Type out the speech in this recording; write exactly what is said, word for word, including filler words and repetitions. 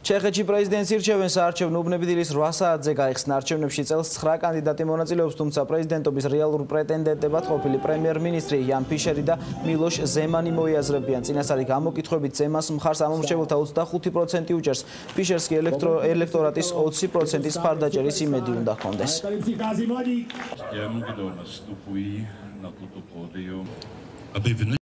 ჩეხეთში პრეზიდენტს ირჩევენ საარჩევნო უბნები დილის რვა საათზე გაიხსნა არჩევნებში წელს ცხრა კანდიდატი მონაწილეობს, თუმცა პრეზიდენტობის რეალურ პრეტენდენტებად ყოფილი პრემიერ-მინისტრი იან ფიშერი და მილოშ ზემანი მოიაზრებიან. წინასწარი გამოკითხვებით ზემანს მხარს ამომრჩეველთა ოცდახუთი პროცენტი უჭერს. ფიშერს კი ელექტორატის ოცი პროცენტის მხარდაჭერის იმედი უნდა ჰქონდეს.